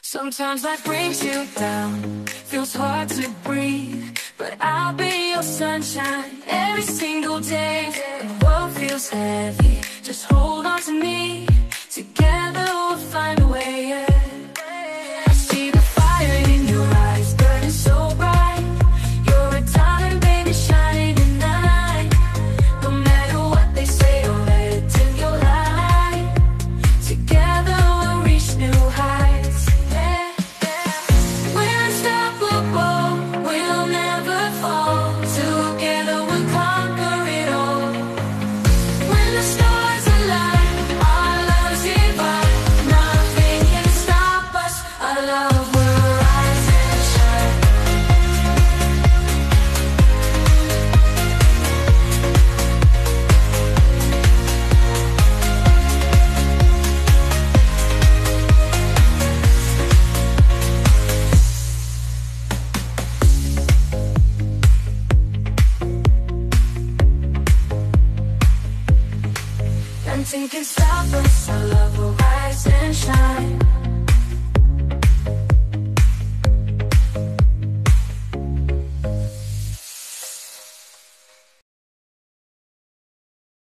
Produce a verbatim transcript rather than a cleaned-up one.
Sometimes life brings you down, feels hard to breathe, but I'll be your sunshine every single day. The world feels heavy, just hold on to me. Together we'll find a way, yeah. I see the fire in your eyes, burning so bright. You're a diamond, baby, shining in the night. No matter what they say, don't let it dim your light. Together we'll reach new heights, yeah, yeah. We're unstoppable, we'll never fall. Together we'll conquer it all. When the stars align, our love's divine. Nothing can stop us, our love will rise and shine. Nothing can stop us, our love will rise and shine.